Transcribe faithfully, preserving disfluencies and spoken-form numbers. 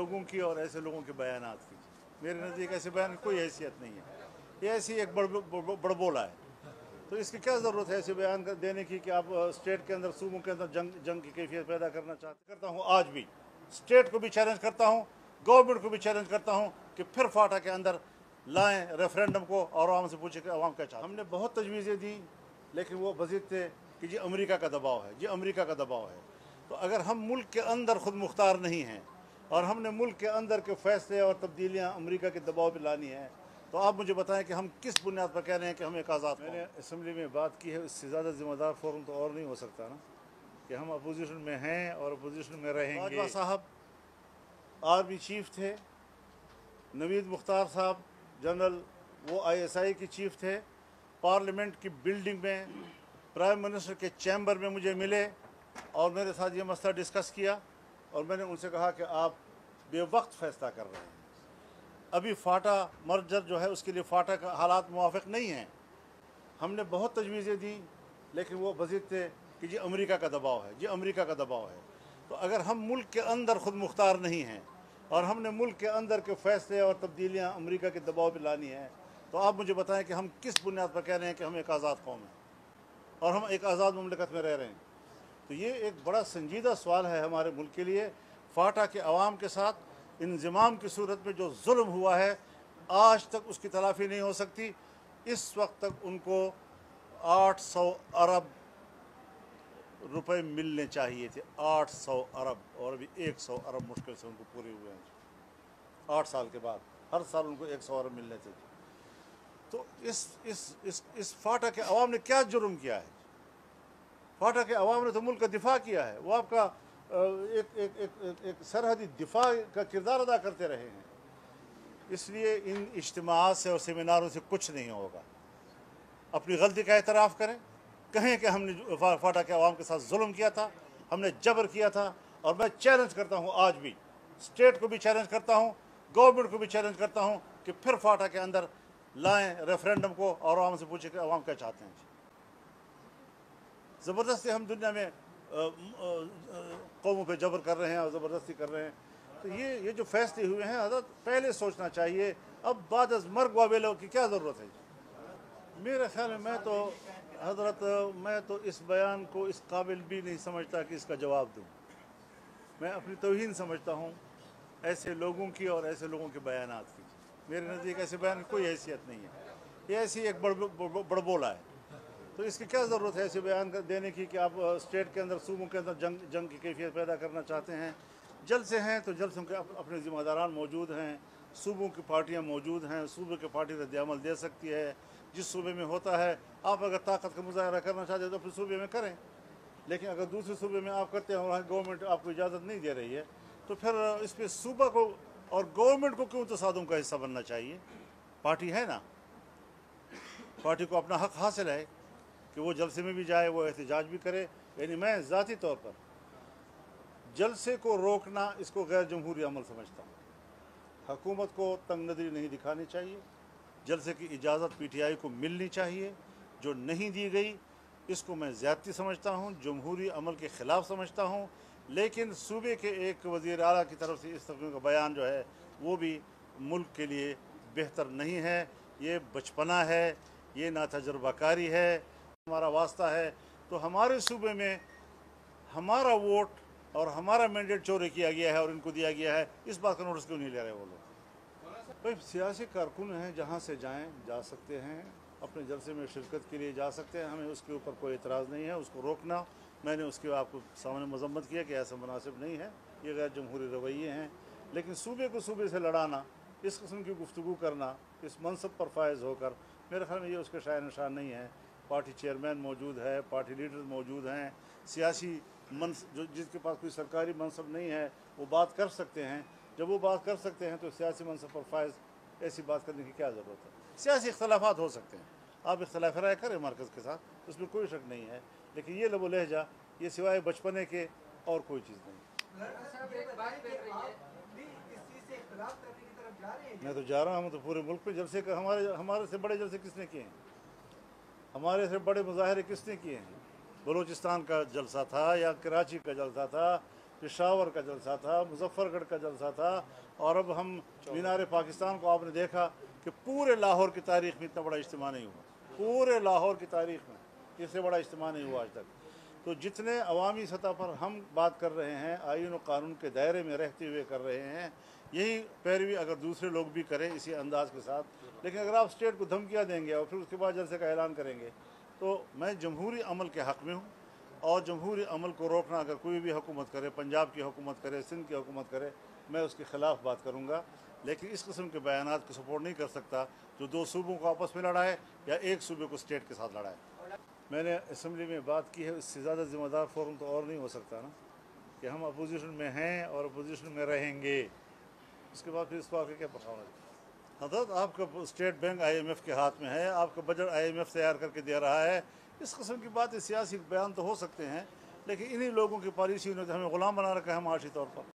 लोगों की और ऐसे लोगों के बयानात की। मेरे नज़दीक ऐसे बयान की कोई हैसियत नहीं है, ये ऐसी एक बड़ बड़बोला है। तो इसकी क्या ज़रूरत है ऐसे बयान देने की कि आप स्टेट के अंदर, सूबों के अंदर जंग जंग की कैफियत पैदा करना चाहते। करता हूँ आज भी, स्टेट को भी चैलेंज करता हूँ, गवर्नमेंट को भी चैलेंज करता हूँ कि फिर फाटा के अंदर लाएं रेफरेंडम को और आवाम से पूछे कि आवाम क्या चाहती है। हमने बहुत तजवीज़ें दी, लेकिन वो मज़ीद थे कि जी अमेरिका का दबाव है, जी अमेरिका का दबाव है। तो अगर हम मुल्क के अंदर खुद मुख्तार नहीं हैं और हमने मुल्क के अंदर के फैसले और तब्दीलियाँ अमेरिका के दबाव पर लानी है, तो आप मुझे बताएं कि हम किस बुनियाद पर कह रहे हैं कि हम एक आज़ाद। मैंने असम्बली में बात की है, इससे ज़्यादा ज़िम्मेदार फोरम तो और नहीं हो सकता ना, कि हम अपोजिशन में हैं और अपोजिशन में रहेंगे। बाजवा साहब आर्मी चीफ थे, नवीद मुख्तार साहब जनरल वो आई एस आई के चीफ थे। पार्लियामेंट की बिल्डिंग में प्राइम मिनिस्टर के चैम्बर में मुझे मिले और मेरे साथ ये मसला डिस्कस किया और मैंने उनसे कहा कि आप बेवक्त फैसला कर रहे हैं। अभी फाटा मर्जर जो है उसके लिए फाटा का हालात मुवाफिक नहीं हैं। हमने बहुत तजवीज़ें दी, लेकिन वो मज़ीद थे कि जी अमेरिका का दबाव है, जी अमेरिका का दबाव है। तो अगर हम मुल्क के अंदर खुद मुख्तार नहीं हैं और हमने मुल्क के अंदर के फैसले और तब्दीलियाँ अमेरिका के दबाव पर लानी है, तो आप मुझे बताएं कि हम किस बुनियाद पर कह रहे हैं कि हम एक आज़ाद कौम हैं और हम एक आज़ाद मुमलिकत में रह रहे हैं। तो ये एक बड़ा संजीदा सवाल है हमारे मुल्क के लिए। फाटा के अवाम के साथ इंज़िमाम की सूरत में जो जुल्म हुआ है, आज तक उसकी तलाफ़ी नहीं हो सकती। इस वक्त तक उनको आठ सौ अरब रुपए मिलने चाहिए थे, आठ सौ अरब, और अभी एक सौ अरब मुश्किल से उनको पूरे हुए हैं। आठ साल के बाद हर साल उनको एक सौ अरब मिलने थे। तो इस इस इस इस फाटा के अवाम ने क्या जुर्म किया है? फाटा के अवाम ने तो मुल्क का दिफा किया है, वो आपका एक एक एक, एक, एक सरहदी दिफा का किरदार अदा करते रहे हैं। इसलिए इन इज्तिमाआत से और सेमिनारों से कुछ नहीं होगा। अपनी गलती का एतराफ़ करें, कहें कि हमने फाटा के अवाम के साथ जुल्म किया था, हमने जबर किया था। और मैं चैलेंज करता हूँ आज भी, स्टेट को भी चैलेंज करता हूँ, गवर्नमेंट को भी चैलेंज करता हूँ कि फिर फाटा के अंदर लाएं रेफरेंडम को और आवाम से पूछे कि आवाम क्या चाहते हैं। ज़बरदस्ती हम दुनिया में कौमों पे जबर कर रहे हैं और ज़बरदस्ती कर रहे हैं। तो ये ये जो फैसले हुए हैं हज़रत, पहले सोचना चाहिए। अब बाद अज़ मर्ग वावेलों की क्या ज़रूरत है? मेरे ख्याल में मैं तो हज़रत मैं तो इस बयान को इस काबिल भी नहीं समझता कि इसका जवाब दूँ। मैं अपनी तौहीन समझता हूँ ऐसे लोगों की और ऐसे लोगों के बयानात की। मेरे नज़दीक ऐसे बयान की कोई हैसियत नहीं है, ये ऐसी एक बड़ बड़बोला है। तो इसकी क्या ज़रूरत है ऐसे बयान देने की कि आप स्टेट के अंदर, सूबों के अंदर जंग जंग की कैफियत पैदा करना चाहते हैं। जलसे हैं तो जलसों के अपने ज़िम्मेदारान मौजूद हैं, सूबों की पार्टियाँ मौजूद हैं, सूबे की पार्टी रद्द-ए-अमल दे सकती है। जिस सूबे में होता है, आप अगर ताकत का मुजाहरा करना चाहते हैं तो अपने सूबे में करें, लेकिन अगर दूसरे सूबे में आप करते हैं और वहाँ गवर्नमेंट आपको इजाज़त नहीं दे रही है, तो फिर इस पर सूबा को और गवर्नमेंट को क्यों तसादुम का हिस्सा बनना चाहिए? पार्टी है ना, पार्टी को अपना हक हासिल है कि वो जलसे में भी जाए, वो एहतजाज भी करे। यानी मैं ज़ाती तौर पर जलसे को रोकना, इसको गैर जमहूरी अमल समझता हूँ। हुकूमत को तंग नज़री नहीं दिखानी चाहिए। जलसे की इजाज़त पी टी आई को मिलनी चाहिए, जो नहीं दी गई इसको मैं ज़्यादती समझता हूँ, जमहूरी अमल के ख़िलाफ़ समझता हूँ। लेकिन सूबे के एक वज़ीर आला की तरफ से इस तरह का बयान जो है वो भी मुल्क के लिए बेहतर नहीं है। ये बचपना है, ये नातजुर्बाकारी है। हमारा वास्ता है तो हमारे सूबे में हमारा वोट और हमारा मैंडेट चोरी किया गया है और इनको दिया गया है, इस बात का नोटिस क्यों नहीं ले रहे वो लोग? भाई सियासी कारकुन हैं, जहाँ से जाएं जा सकते हैं, अपने जलसे में शिरकत के लिए जा सकते हैं, हमें उसके ऊपर कोई एतराज़ नहीं है। उसको रोकना, मैंने उसके आपको सामने मजम्मत किया कि ऐसा मुनासिब नहीं है, ये गैर जमहूरी रवैये हैं। लेकिन सूबे को सूबे से लड़ाना, इस किस्म की गुफ्तगू करना, इस मनसब पर फायज़ होकर, मेरे ख्याल में ये उसके शायर निशान नहीं है। पार्टी चेयरमैन मौजूद है, पार्टी लीडर मौजूद हैं, सियासी मनस जो जिसके पास कोई सरकारी मनसब नहीं है वो बात कर सकते हैं। जब वो बात कर सकते हैं तो सियासी मनसब पर फायज़ ऐसी बात करने की क्या ज़रूरत है? सियासी इख्तलाफात हो सकते हैं, आप इख्तलाफ राय करें मरकज़ के साथ, उसमें कोई शक नहीं है। लेकिन ये लबो लहजा, ये सिवाय बचपने के और कोई चीज़ नहीं। मैं तो जा रहा हूँ, तो पूरे मुल्क पे जलसे का, हमारे हमारे से बड़े जलसे किसने किए हैं? हमारे से बड़े मुजाहरे किसने किए हैं? बलूचिस्तान का जलसा था या कराची का जलसा था पेशावर का जलसा था, मुजफ्फरगढ़ का जलसा था, और अब हम मीनार पाकिस्तान को आपने देखा कि पूरे लाहौर की तारीख में इतना बड़ा इज्तिमा नहीं हुआ, पूरे लाहौर की तारीख में इससे बड़ा इज्तिमा नहीं हुआ आज तक। तो जितने अवामी सतह पर हम बात कर रहे हैं, आईन और कानून के दायरे में रहते हुए कर रहे हैं, यही पैरवी अगर दूसरे लोग भी करें इसी अंदाज के साथ। लेकिन अगर आप स्टेट को धमकियाँ देंगे और फिर उसके बाद जलसे का ऐलान करेंगे, तो मैं जमहूरी अमल के हक़ में हूँ, और जमहूरी अमल को रोकना अगर कोई भी हुकूमत करे, पंजाब की हुकूमत करे, सिंध की हुकूमत करे, मैं उसके ख़िलाफ़ बात करूँगा। लेकिन इस किस्म के बयानात को सपोर्ट नहीं कर सकता जो दो सूबों को आपस में लड़ाए या एक सूबे को स्टेट के साथ लड़ाए। मैंने असम्बली में बात की है, इससे ज़्यादा ज़िम्मेदार फोरम तो और नहीं हो सकता ना, कि हम अपोजिशन में हैं और अपोजिशन में रहेंगे, उसके बाद फिर इस पर आगे क्या पकाना। हजरत आपका state bank I M F के हाथ में है, आपका बजट आई एम एफ तैयार करके दे रहा है, इस किस्म की बातें सियासी बयान तो हो सकते हैं, लेकिन इन्हीं लोगों की पॉलिसी ने हमें ग़ुलाम बना रखा है माशी तौर पर।